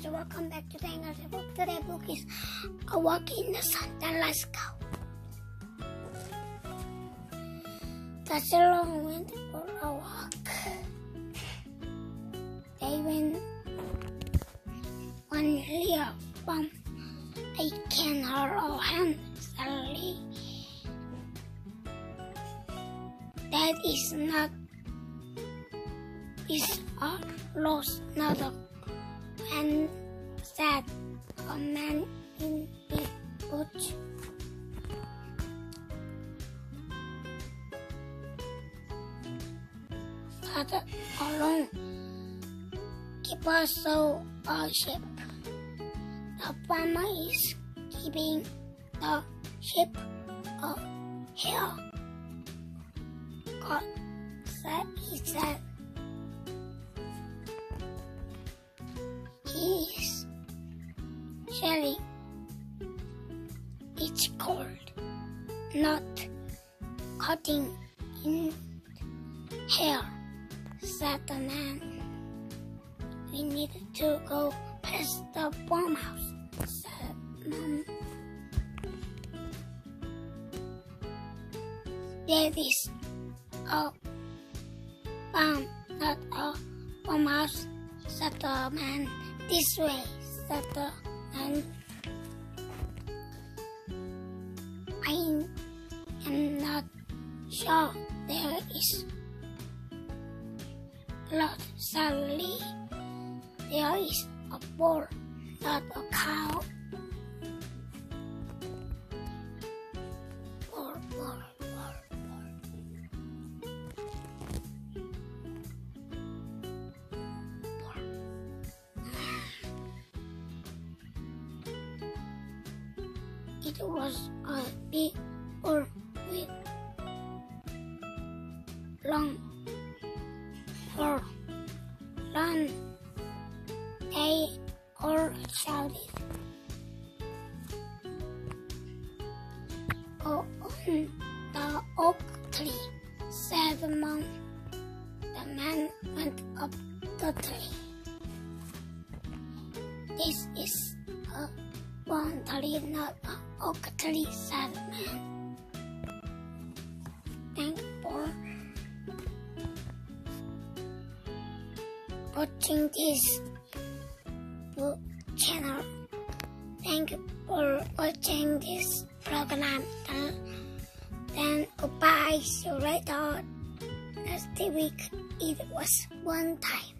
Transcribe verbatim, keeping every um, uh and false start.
guys, welcome back to the English book. Today book is A Walk in the Sun. Then let's go. That's a long way for a walk. They went one little bump. I can hold all hands suddenly. That is not is a lost another. And said a man in the bush. Started alone. Keep us so a ship. The farmer is keeping the ship a hill. God said, he said, he is shelling. It's cold, not cutting in hair, said the man. We need to go past the farmhouse, said Mom. There is a farm, not a farmhouse, said the man. This way, said the man. I am not sure there is blood. Suddenly, there is a bull, not a cow. Bull, bull, bull, bull. It was a big bull with long fur. Run! They all shouted. Go on the oak tree, said the Mom. The man went up the tree. This is a one tree, not an oak tree, said the man. Thank you for watching this book channel. Thank you for watching this program. Then goodbye. See you later. Next week it was one time.